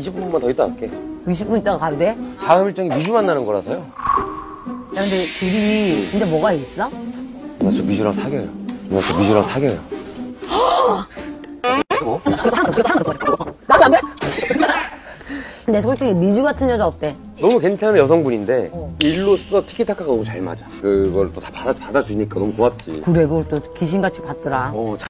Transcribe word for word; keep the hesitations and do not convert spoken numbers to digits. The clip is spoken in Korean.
이십 분만 더 있다 갈게. 이십 분 있다가 가도 돼? 다음 일정이 미주 만나는 거라서요. 야, 근데 둘이 근데 뭐가 있어? 나 저 미주랑 사겨요. 나 저 미주랑 사겨요. 쓰고. 나도 안 돼? 근데 솔직히 미주 같은 여자 어때? 너무 괜찮은 여성분인데 어. 일로서 티키타카가 너무 잘 맞아. 그걸 또 다 받아, 받아주니까 너무 고맙지. 그래, 그걸 또 귀신같이 받더라. 어,